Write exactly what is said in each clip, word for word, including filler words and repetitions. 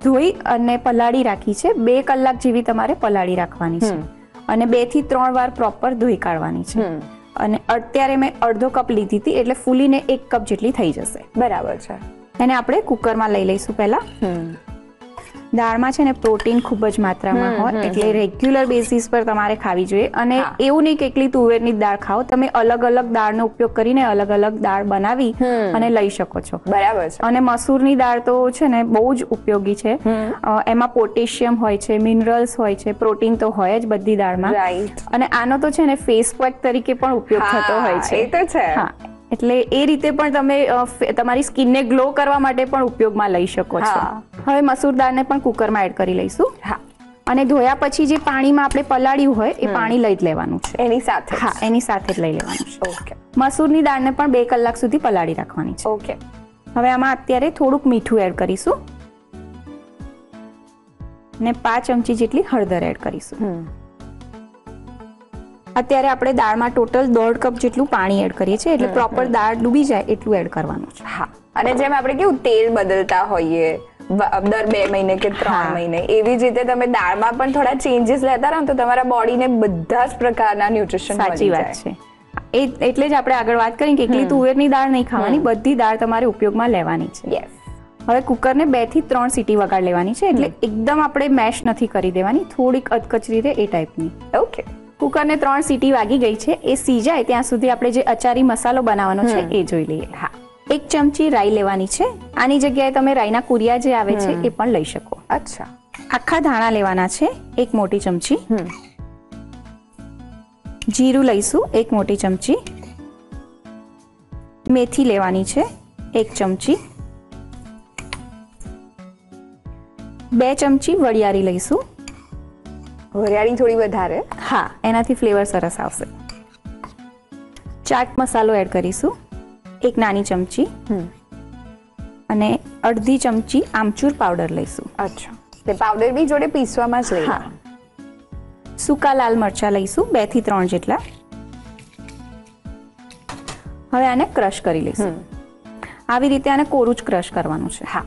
ધોઈ અને પલાળી રાખી છે. બે કલાક જેવી તમારે પલાળી રાખવાની છે અને બે થી ત્રણ વાર પ્રોપર ધોઈ કાઢવાની છે. અને અત્યારે મેં અડધો કપ લીધી હતી એટલે ફૂલીને એક કપ જેટલી થઈ જશે. બરાબર છે. એને આપણે કુકરમાં લઈ લઈશું પહેલા. દાળમાં છે ને પ્રોટીન ખૂબ જ માત્રામાં હોય એટલે રેગ્યુલર બેસિસ પર તમારે ખાવી જોઈએ. અને એવું નહીં કે એકલી તુવેરની દાળ ખાઓ, તમે અલગ અલગ દાળનો ઉપયોગ કરીને અલગ અલગ દાળ બનાવી અને લઈ શકો છો. બરાબર છે. અને મસૂરની દાળ તો છે ને બહુ જ ઉપયોગી છે. એમાં પોટેશિયમ હોય છે, મિનરલ્સ હોય છે, પ્રોટીન તો હોય જ બધી દાળમાં. અને આનો તો છે ને ફેસ પેક તરીકે પણ ઉપયોગ થતો હોય છે. એ તો છે. હા, એટલે એ રીતે પણ તમે તમારી સ્કિનને ગ્લો કરવા માટે પણ ઉપયોગમાં લઈ શકો છો. હવે મસૂર દાળને પણ કુકરમાં એડ કરી લઈશું. હા. અને ધોયા પછી જે પાણીમાં આપણે પલાળ્યું હોય એ પાણી લઈ જ લેવાનું છે એની સાથે. હા, એની સાથે જ લઈ લેવાનું છે. ઓકે. મસૂરની દાળને પણ બે કલાક સુધી પલાળી રાખવાની છે. ઓકે. હવે આમાં અત્યારે થોડુંક મીઠું એડ કરીશું ને પાંચ ચમચી જેટલી હળદર એડ કરીશું. અત્યારે આપણે દાળમાં ટોટલ દોઢ કપ જેટલું પાણી એડ કરીએ છીએ એટલે પ્રોપર દાળ ડૂબી જાય એટલું એડ કરવાનું છે. હા. અને જેમ આપણે કેવું તેલ બદલતા હોઈએ દર બે મહિને કે ત્રણ મહિને, એવી જ રીતે તમે દાળમાં પણ થોડા ચેન્જીસ લેતા રહો તો તમારા બોડીને બધા જ પ્રકારના ન્યુટ્રિશન સાચી વાત છે. એ એટલે જ આપણે આગળ વાત કરી કે એકલી તુવેરની દાળ નહીં ખાવાની, બધી દાળ તમારે ઉપયોગમાં લેવાની છે. હવે કુકરને બે થી ત્રણ સીટી વગાડ લેવાની છે એટલે એકદમ આપણે મેશ નથી કરી દેવાની, થોડીક અધકચરી રહે એ ટાઈપની. ઓકે. કુકરને ત્રણ સીટી વાગી ગઈ છે. એ સીજાય ત્યાં સુધી આપણે જે અચારી મસાલો બનાવવાનો છે એ જોઈ લઈએ. હા. એક ચમચી રાઈ લેવાની છે. આની જગ્યાએ તમે રાઈના કુરિયા જે આવે છે એ પણ લઈ શકો. અચ્છા. આખા ધાણા લેવાના છે એક મોટી ચમચી. જીરું લઈશું એક મોટી ચમચી. મેથી લેવાની છે એક ચમચી. બે ચમચી વરિયાળી લઈશું. વરિયાળી થોડી વધારે. હા, એનાથી ફ્લેવર સરસ આવશે. ચાટ મસાલો એડ કરીશું એક નાની ચમચી. અને અડધી ચમચી આમચૂર પાવડર લઈશું. અચ્છા. તે પાવડર બી જોડે પીસવામાં જ લઈએ. સૂકા લાલ મરચાં લઈશું બે થી ત્રણ જેટલા. હવે આને ક્રશ કરી લઈશું. આવી રીતે આને કોરું જ ક્રશ કરવાનું છે. હા.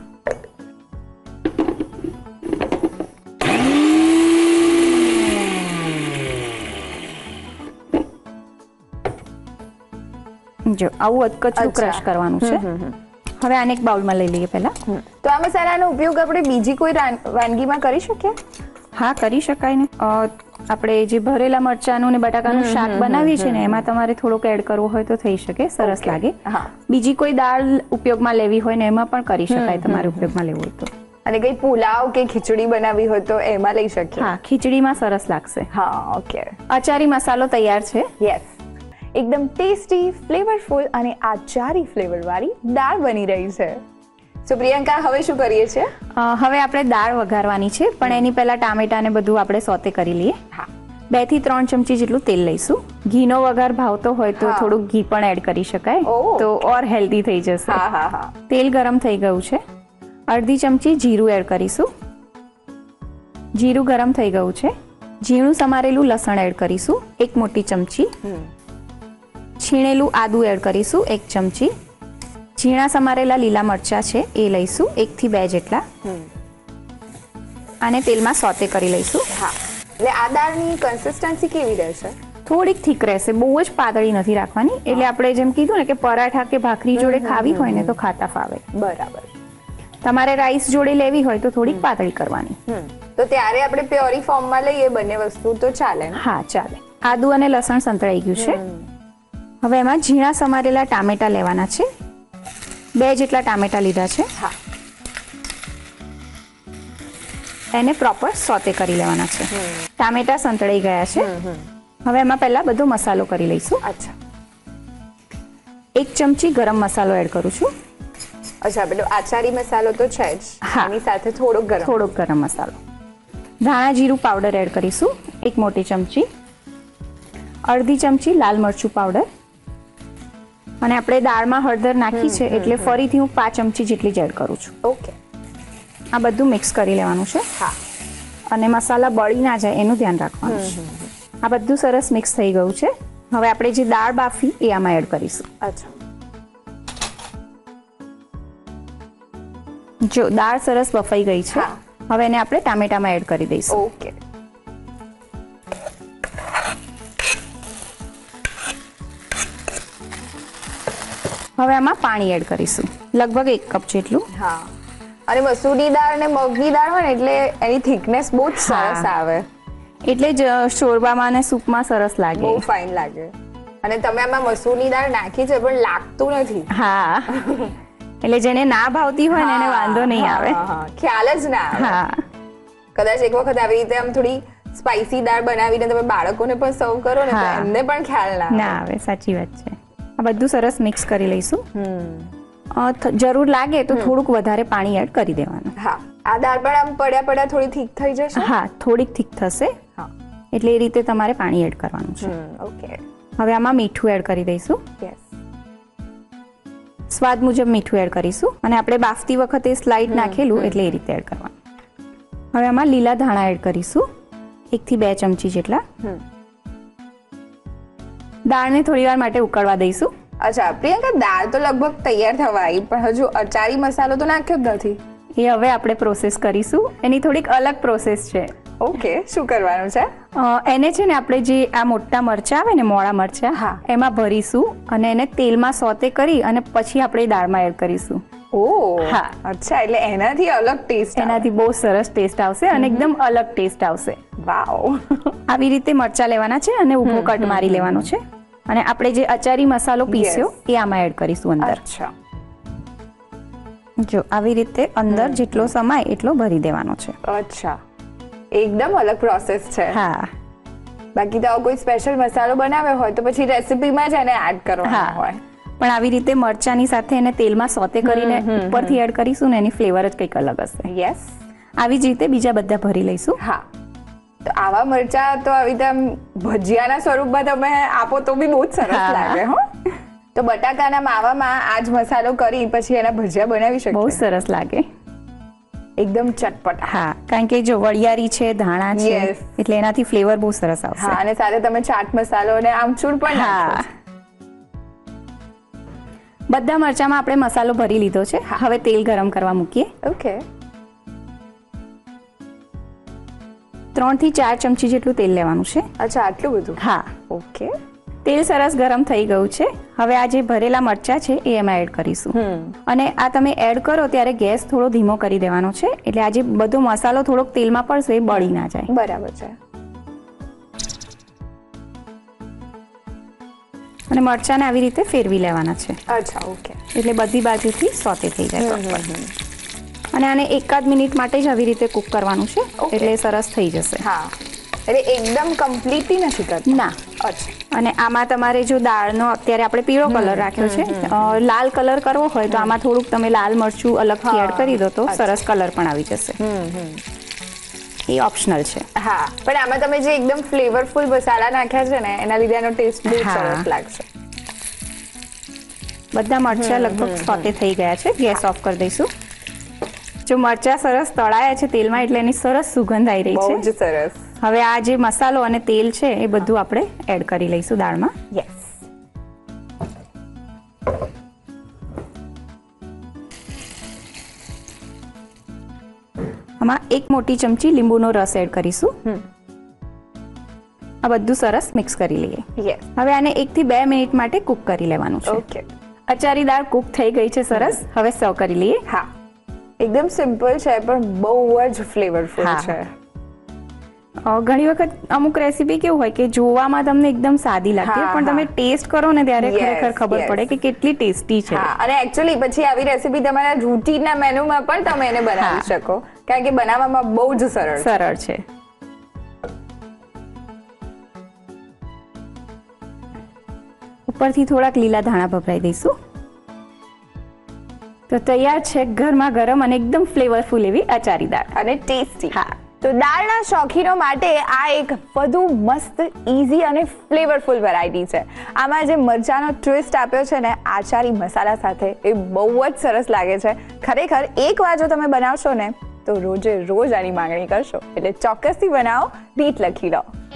જો આવું અધકચરું ક્રશ કરવાનું છે. હવે આને એક બાઉલમાં લઈ લઈએ પહેલા. તો આ મસાલાનો ઉપયોગ આપણે બીજી કોઈ વાનગીમાં કરી શકીએ? હા, કરી શકાય ને. આપણે જે ભરેલા મરચાંનું ને બટાકાનું શાક બનાવીએ છીએ ને એમાં તમારે થોડોક એડ કરવો હોય તો થઈ શકે, સરસ લાગે. બીજી કોઈ દાળ ઉપયોગમાં લેવી હોય ને એમાં પણ કરી શકાય તમારે ઉપયોગમાં લેવું હોય તો. અને કઈ પુલાવ કે ખીચડી બનાવી હોય તો એમાં લઈ શકીએ. હા, ખીચડીમાં સરસ લાગશે. હા. ઓકે. અચારી મસાલો તૈયાર છે. યસ. એકદમ ટેસ્ટી, ફ્લેવરફુલ અને આચારી ફ્લેવર વાળી દાળ બની રહી છે. સો પ્રિયંકા, હવે શું કરીએ છીએ? હવે આપણે દાળ વઘારવાની છે પણ એની પહેલા ટામેટા ને બધું આપણે સોતે કરી લઈએ. હા. બે થી ત્રણ ચમચી જેટલું તેલ લઈશું. ઘીનો વઘાર ભાવતો હોય તો થોડુંક ઘી પણ એડ કરી શકાય તો ઓર હેલ્ધી થઈ જશે. હા હા હા. તેલ ગરમ થઈ ગયું છે. અડધી ચમચી જીરું એડ કરીશું. જીરું ગરમ થઈ ગયું છે. ઝીણું સમારેલું લસણ એડ કરીશું એક મોટી ચમચી. છીણેલું આદુ એડ કરીશું એક ચમચી. ઝીણા સમારેલા લીલા મરચા છે એ લઈશું એક થી બે જેટલા. આને તેલમાં સોતે કરી લઈશું. હા. એટલે આ દાળની કન્સિસ્ટન્સી કેવી રહેશે? થોડીક થીક રહેશે, બહુ જ પાતળી નથી રાખવાની. એટલે આપણે જેમ કીધું ને કે પરાઠા કે ભાખરી જોડે ખાવી હોય ને તો ખાતા ફાવે. બરાબર. તમારે રાઈસ જોડે લેવી હોય તો થોડીક પાતળી કરવાની. તો ત્યારે આપણે પ્યોરી ફોર્મમાં લઈએ બંને વસ્તુ તો ચાલે? હા, ચાલે. આદુ અને લસણ સંતળાઈ ગયું છે. હવે એમાં ઝીણા સમારેલા ટામેટા લેવાના છે. બે જેટલા ટામેટા લીધા છે. હા. એને પ્રોપર સોતે કરી લેવાના છે. ટામેટા સંતળાઈ ગયા છે. હવે એમાં પહેલા બધો મસાલો કરી લઈશું. અચ્છા. એક ચમચી ગરમ મસાલો એડ કરું છું. અચ્છા, પેલો આચારી મસાલો તો છે જ. એની સાથે થોડોક ગરમ થોડોક ગરમ મસાલો. ધાણા જીરું પાવડર એડ કરીશું એક મોટી ચમચી. અડધી ચમચી લાલ મરચું પાવડર. અને આપણે દાળમાં હળદર નાખી છે એટલે ફરીથી હું પાંચ ચમચી જેટલી જ એડ કરું છું. ઓકે. આ બધું મિક્સ કરી લેવાનું છે. હા. અને મસાલા બળી ના જાય એનું ધ્યાન રાખવાનું છે. આ બધું સરસ મિક્સ થઈ ગયું છે. હવે આપણે જે દાળ બાફી એ આમાં એડ કરીશું. અચ્છા. જો દાળ સરસ બફાઈ ગઈ છે હવે એને આપણે ટામેટામાં એડ કરી દઈશું. ઓકે. હવે આમાં પાણી એડ કરીશું, લગભગ એક કપ જેટલું. હા, અને મસૂરની દાળ ને મગની દાળ હોય ને એટલે એની થિકનેસ બહુ જ સરસ આવે, એટલે જ શોરબામાં અને સૂપમાં સરસ લાગે, બહુ ફાઇન લાગે. અને તમે આમાં મસૂરની દાળ નાખી છે પણ લાગતું નથી. હા, એટલે જેને ના ભાવતી હોય ને એને વાંધો નહીં આવે, ખ્યાલ જ ના આવે. હા, કદાચ એક વખત આવી રીતે આમ થોડી સ્પાઇસી દાળ બનાવીને તમે બાળકોને પણ સર્વ કરો ને તો એમને પણ ખ્યાલ ના ના આવે. સાચી વાત છે. આ બધું સરસ મિક્સ કરી લઈશું. હમ જરૂર લાગે તો થોડુંક વધારે પાણી એડ કરી દેવાનું. હા, આ દાળ પણ આમ પડ્યા પડ્યા થોડી થીક થઈ જશે. હા, થોડીક થીક થશે. હા, એટલે એ રીતે તમારે પાણી એડ કરવાનું છે. ઓકે. હવે આમાં મીઠું એડ કરી દઈશું. યસ. સ્વાદ મુજબ મીઠું એડ કરીશું, અને આપણે બાફતી વખતે સ્લાઇડ નાખેલું એટલે એ રીતે એડ કરવાનું. હવે આમાં લીલા ધાણા એડ કરીશું, એક થી બે ચમચી જેટલા. દાળને થોડી વાર માટે ઉકળવા દઈશું. અચ્છા પ્રિયંકા, દાળ તો લગભગ તૈયાર થવા આવી પણ હજુ અચારી મસાલો તો નાખ્યો જ નથી. એ હવે આપણે પ્રોસેસ કરીશું, એની થોડીક અલગ પ્રોસેસ છે. ઓકે, શું કરવાનું છે? એને છે ને આપણે જે આ મોટા મરચા આવે ને, મોળા મરચા, હા, એમાં ભરીશું અને એને તેલમાં સોતે કરી અને પછી આપણે દાળમાં એડ કરીશું. ઓહ, હા. અચ્છા, એટલે એનાથી અલગ ટેસ્ટ, એનાથી બહુ સરસ ટેસ્ટ આવશે અને એકદમ અલગ ટેસ્ટ આવશે. વાવ. આવી રીતે મરચા લેવાના છે અને ઊભો કટ મારી લેવાનો છે, અને આપણે જે અચારી મસાલો પીસ્યો એ આમાં એડ કરીશું અંદર. અચ્છા, જો આવી રીતે અંદર જેટલો સમાય એટલો ભરી દેવાનો છે. અચ્છા, એકદમ અલગ પ્રોસેસ છે. હા, બાકી તો કોઈ સ્પેશિયલ મસાલો બનાવ્યો હોય તો પછી રેસીપીમાં જ એને એડ કરવાનો હોય, પણ આવી રીતે મરચાની સાથે એને તેલમાં સોતે કરીને ઉપરથી એડ કરીશું ને એની ફ્લેવર જ કંઈક અલગ હશે. યસ. આવી જ રીતે બીજા બધા ભરી લઈશું. હા, તો આવા મરચા તો આવી રીતે આમ ભજીયાના સ્વરૂપમાં તમે આપો તો બી બહુ જ સરસ લાગે. હો, તો બટાકાના માવામાં આજ મસાલો કરી પછી એના ભજીયા બનાવી શકીએ. બહુ સરસ લાગે, એકદમ ચટપટ. હા, કારણ કે જો વરિયાળી છે, ધાણા છે, એટલે એનાથી ફ્લેવર બહુ સરસ આવશે. હા, અને સાથે તમે ચાટ મસાલો અને આમચૂર પણ નાખો. બધા મરચામાં આપણે મસાલો ભરી લીધો છે. હવે તેલ ગરમ કરવા મૂકીએ. ઓકે. ત્રણ થી ચાર ચમચી જેટલું તેલ લેવાનું છે. અચ્છા, આટલું બધું? હા. ઓકે. તેલ સરસ ગરમ થઈ ગયું છે. હવે આ જે ભરેલા મરચા છે એ એમાં એડ કરીશું, અને આ તમે એડ કરો ત્યારે ગેસ થોડો ધીમો કરી દેવાનો છે, એટલે આ જે બધો મસાલો થોડોક તેલમાં પડશે એ બળી ના જાય. બરાબર છે. અને મરચાને આવી રીતે ફેરવી લેવાના છે. અચ્છા, ઓકે. એટલે બધી બાજુથી સોતે થઈ જાય. અને આને એકાદ મિનિટ માટે જ આવી રીતે કુક કરવાનું છે, એટલે સરસ થઈ જશે. હા, એટલે એકદમ કમ્પ્લીટલી નથી કરતા. ના. અચ્છા. અને આમાં તમારે જો દાળનો અત્યારે આપણે પીળો કલર રાખ્યો છે, લાલ કલર કરવો હોય તો આમાં થોડુંક તમે લાલ મરચું અલગથી એડ કરી દો તો સરસ કલર પણ આવી જશે. એ ઓપ્શનલ છે. હા, પણ આમાં તમે જે એકદમ ફ્લેવરફુલ મસાલા નાખ્યા છે ને એના લીધે એનો ટેસ્ટ બહુ સરસ લાગશે. બધા મરચા લગભગ સોતે થઈ ગયા છે. ગેસ ઓફ કરી દઈશું. જો મરચા સરસ તળાયા છે તેલમાં એટલે એની સરસ સુગંધ આવી રહી છે. બહુ જ સરસ. હવે આ જે મસાલો અને તેલ છે એ બધું આપણે એડ કરી લઈશું દાળમાં. યસ. આમાં એક મોટી ચમચી લીંબુનો રસ એડ કરીશું. આ બધું સરસ મિક્સ કરી લઈએ. યસ. હવે આને એક થી બે મિનિટ માટે કુક કરી લેવાનું છે. ઓકે. અચારી દાળ કુક થઈ ગઈ છે સરસ. હવે સર્વ કરી લઈએ. હા, એકદમ સિમ્પલ છે પણ બહુ જ ફ્લેવરફુલ છે. ઘણી વખત અમુક રેસીપી કેવું હોય કે જોવામાં તમને એકદમ સાદી લાગે, પણ તમે ટેસ્ટ કરો ને ત્યારે ખરેખર ખબર પડે કે કેટલી ટેસ્ટી છે. અને એકચ્યુઅલી પછી આવી રેસીપી તમારા રૂટીનના મેનુમાં પણ તમે એને બનાવી શકો, કારણ કે બનાવવામાં બહુ જ સરળ સરળ છે. ઉપરથી થોડાક લીલા ધાણા ભભરાઈ દઈશું. તો તૈયાર છે ગરમા ગરમ અને એકદમ ફ્લેવરફુલ એવી અચારી દાળ અને ટેસ્ટી. હા, તો દાળના શોખીનો માટે આ એક વધુ મસ્ત ઈઝી અને ફ્લેવરફુલ વેરાયટી છે. આમાં જે મરચાનો ટ્વિસ્ટ આપ્યો છે ને આચારી મસાલા સાથે, એ બહુ જ સરસ લાગે છે. ખરેખર એકવાર જો તમે બનાવશો ને તો રોજે રોજ આની માંગણી કરશો. એટલે ચોક્કસથી બનાવો, રીત લખી લો.